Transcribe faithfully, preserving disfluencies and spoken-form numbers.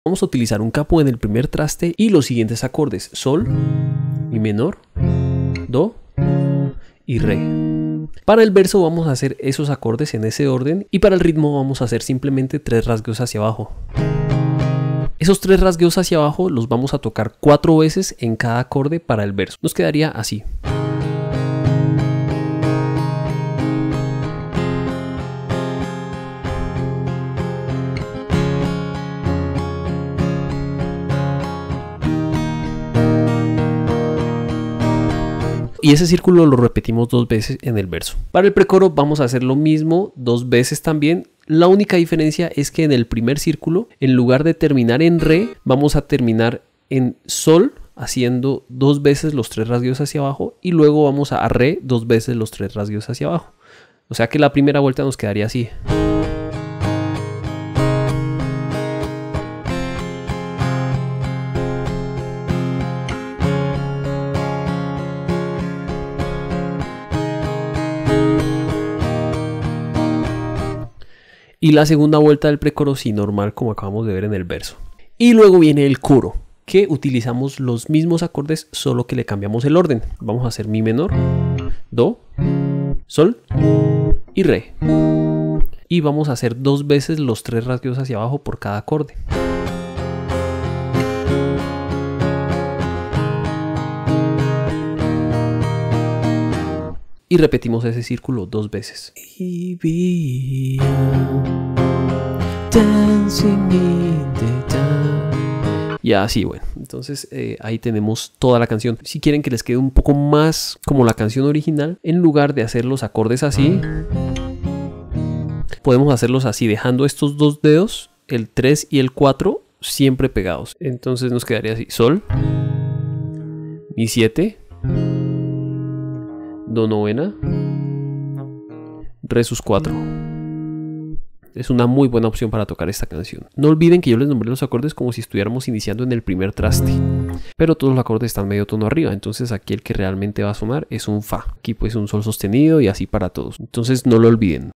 Vamos a utilizar un capo en el primer traste y los siguientes acordes: sol, mi menor, do y re. Para el verso vamos a hacer esos acordes en ese orden y para el ritmo vamos a hacer simplemente tres rasgueos hacia abajo. Esos tres rasgueos hacia abajo los vamos a tocar cuatro veces en cada acorde para el verso. Nos quedaría así. Y ese círculo lo repetimos dos veces en el verso. Para el precoro vamos a hacer lo mismo dos veces también. La única diferencia es que en el primer círculo, en lugar de terminar en re, vamos a terminar en sol, haciendo dos veces los tres rasgueos hacia abajo, y luego vamos a re dos veces los tres rasgueos hacia abajo. O sea que la primera vuelta nos quedaría así. Y la segunda vuelta del precoro sí, normal, como acabamos de ver en el verso. Y luego viene el coro, que utilizamos los mismos acordes, solo que le cambiamos el orden. Vamos a hacer mi menor, do, sol y re. Y vamos a hacer dos veces los tres rasgueos hacia abajo por cada acorde. Y repetimos ese círculo dos veces. Y así, bueno, entonces eh, ahí tenemos toda la canción. Si quieren que les quede un poco más como la canción original, en lugar de hacer los acordes así, podemos hacerlos así, dejando estos dos dedos, el tres y el cuatro, siempre pegados. Entonces nos quedaría así: sol, mi siete, do novena, re sus cuatro. Es una muy buena opción para tocar esta canción. No olviden que yo les nombré los acordes como si estuviéramos iniciando en el primer traste, pero todos los acordes están medio tono arriba, entonces aquí el que realmente va a sonar es un fa. Aquí pues un sol sostenido y así para todos, entonces no lo olviden.